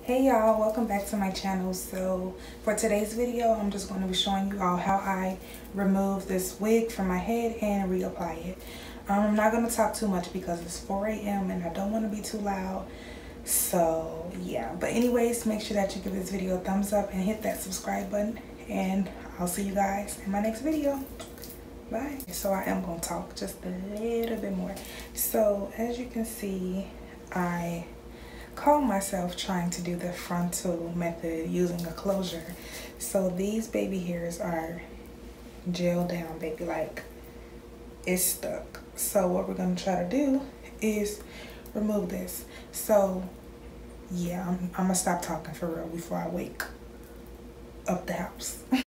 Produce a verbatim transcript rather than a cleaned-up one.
Hey y'all, welcome back to my channel. So for today's video, I'm just going to be showing you all how I remove this wig from my head and reapply it. Um, I'm not going to talk too much because it's four A M and I don't want to be too loud. So yeah, but anyways, make sure that you give this video a thumbs up and hit that subscribe button, and I'll see you guys in my next video. Bye. So I am going to talk just a little bit more. So as you can see, I call myself trying to do the frontal method using a closure. So these baby hairs are gelled down, baby, like it's stuck. So what we're going to try to do is remove this. So yeah, I'm, I'm gonna stop talking for real before I wake up the house.